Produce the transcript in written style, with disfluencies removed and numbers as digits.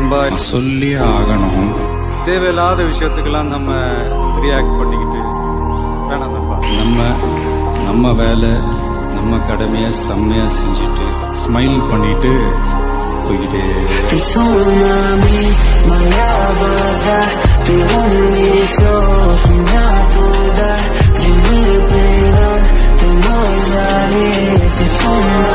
நண்பா, சொல்லியே ஆகணும். தேவையில்லாத விஷயத்துக்கெல்லாம் நம்ம ரியாக்ட் பண்ணிக்கிட்டு வேணாம் நண்பா. நம்ம வேலை நம்ம கடமையை செம்மையா செஞ்சுட்டு ஸ்மைல் பண்ணிட்டு போய்கிட்டே. It's